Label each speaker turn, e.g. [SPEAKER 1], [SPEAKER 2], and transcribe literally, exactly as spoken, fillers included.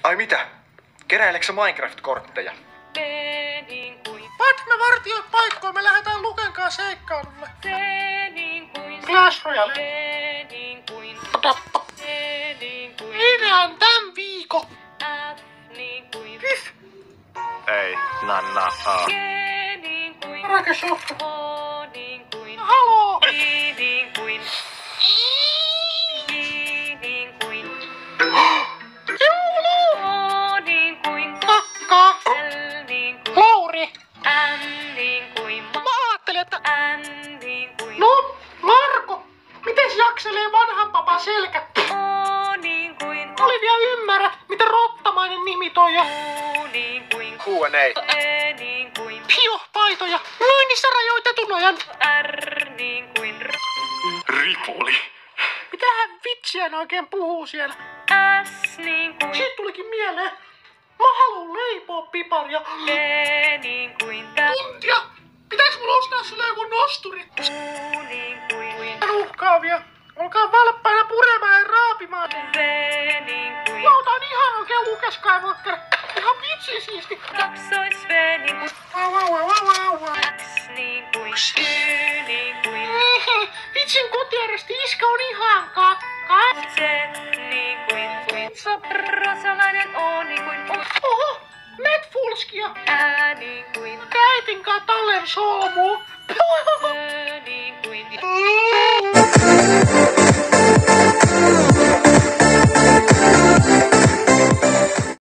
[SPEAKER 1] Ai mitä? Keräileksä sä Minecraft-kortteja?
[SPEAKER 2] Se niin kuin,
[SPEAKER 3] Pat me vartijoit paikkoon, me lähdetään Lukenkaan seikkailulle.
[SPEAKER 2] se niin kuin,
[SPEAKER 3] Clash Royale.
[SPEAKER 2] se niin kuin,
[SPEAKER 3] Tappa.
[SPEAKER 2] se niin kuin,
[SPEAKER 3] Minä on tän viikon.
[SPEAKER 2] F niin kuin,
[SPEAKER 3] Hyh.
[SPEAKER 1] Ei, nanna, a.
[SPEAKER 2] G niin kuin,
[SPEAKER 3] Rakesofta.
[SPEAKER 2] H niin kuin,
[SPEAKER 3] Haloo.
[SPEAKER 2] I niin kuin, J niin kuin,
[SPEAKER 3] Joulu.
[SPEAKER 2] O niin kuin,
[SPEAKER 3] Kakka.
[SPEAKER 2] L niin kuin,
[SPEAKER 3] Lauri.
[SPEAKER 2] M niin kuin,
[SPEAKER 3] Mä ajattelin, että...
[SPEAKER 2] N niin kuin,
[SPEAKER 3] No, Marko. Mites jakselee vanhan papan selkä?
[SPEAKER 2] O niin kuin,
[SPEAKER 3] Olivia ymmärrät, miten rottamainen nimi toi on.
[SPEAKER 2] U niin kuin,
[SPEAKER 1] Q and A.
[SPEAKER 2] E niin kuin,
[SPEAKER 3] Pio, paitoja. Myynnissä rajoitetun ajan.
[SPEAKER 2] R niin kuin, R,
[SPEAKER 1] Ripuli.
[SPEAKER 3] Mitähän vitsiä ne oikein puhuu siellä?
[SPEAKER 2] S niin kuin,
[SPEAKER 3] Siitä tulikin mieleen. Mä haluun leipoa piparia.
[SPEAKER 2] T niin kuin, T,
[SPEAKER 3] Tuntia. Pitääks mun ostaa sulle joku nosturi?
[SPEAKER 2] U niin kuin,
[SPEAKER 3] Uhkaavia. Olkaa valppaina puremaan ja raapimaan.
[SPEAKER 2] V niin kuin,
[SPEAKER 3] Lauta on ihan oikein Luke Skywalker. Ihan vitsi siisti.
[SPEAKER 2] kaksois V niin kuin,
[SPEAKER 3] Vau, vau, vau, vau, vau.
[SPEAKER 2] X niin kuin, Y niin kuin,
[SPEAKER 3] Vitsin kotiaresti iskä on ihan kakka.
[SPEAKER 2] Z niin kuin, Pizza, Rosalainen O niin kuin, U,
[SPEAKER 3] Oho, Netfulskia.
[SPEAKER 2] Ä niin kuin,
[SPEAKER 3] Käitin kaa tallen solmu.
[SPEAKER 2] Ö niin kuin,